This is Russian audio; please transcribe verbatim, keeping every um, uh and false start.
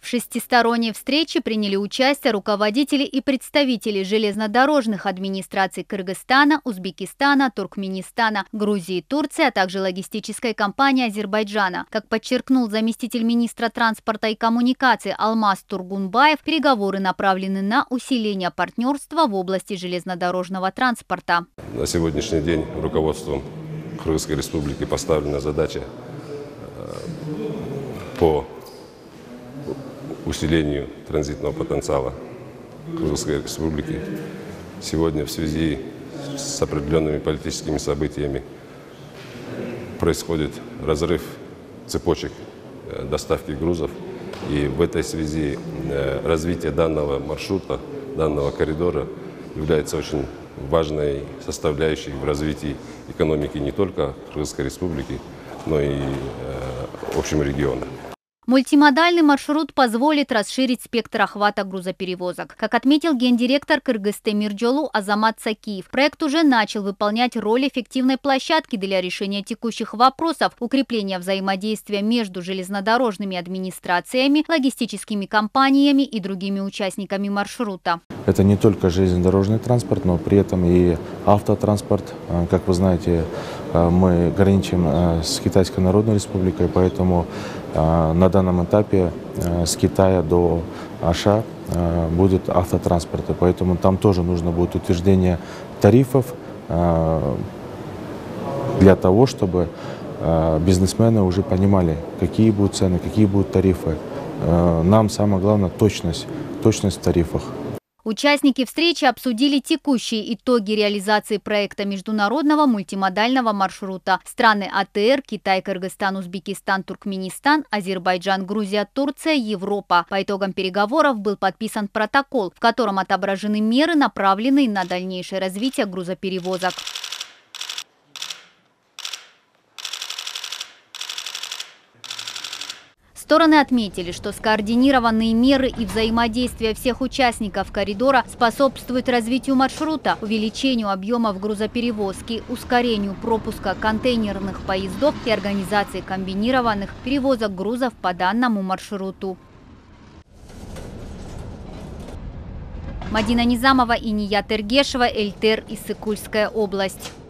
В шестисторонней встрече приняли участие руководители и представители железнодорожных администраций Кыргызстана, Узбекистана, Туркменистана, Грузии, Турции, а также логистической компании Азербайджана. Как подчеркнул заместитель министра транспорта и коммуникаций Алмаз Тургунбаев, переговоры направлены на усиление партнерства в области железнодорожного транспорта. На сегодняшний день руководством Кыргызской республики поставлена задача по усилению транзитного потенциала Кыргызской республики. Сегодня в связи с определенными политическими событиями происходит разрыв цепочек доставки грузов. И в этой связи развитие данного маршрута, данного коридора является очень важной составляющей в развитии экономики не только Кыргызской республики, но и общего региона. Мультимодальный маршрут позволит расширить спектр охвата грузоперевозок. Как отметил гендиректор Кыргызтемиржолу Азамат Сакиев, проект уже начал выполнять роль эффективной площадки для решения текущих вопросов, укрепления взаимодействия между железнодорожными администрациями, логистическими компаниями и другими участниками маршрута. Это не только железнодорожный транспорт, но при этом и автотранспорт. Как вы знаете, мы граничим с Китайской Народной Республикой, поэтому на данном этапе с Китая до Аша будет автотранспорт. Поэтому там тоже нужно будет утверждение тарифов для того, чтобы бизнесмены уже понимали, какие будут цены, какие будут тарифы. Нам самое главное точность, точность в тарифах. Участники встречи обсудили текущие итоги реализации проекта международного мультимодального маршрута. Страны А Т Р, Китай, Кыргызстан, Узбекистан, Туркменистан, Азербайджан, Грузия, Турция, Европа. По итогам переговоров был подписан протокол, в котором отображены меры, направленные на дальнейшее развитие грузоперевозок. Стороны отметили, что скоординированные меры и взаимодействие всех участников коридора способствуют развитию маршрута, увеличению объемов грузоперевозки, ускорению пропуска контейнерных поездов и организации комбинированных перевозок грузов по данному маршруту. Мадина Низамова и Ният Эргешева, Эльтер, Иссык-Кульская область.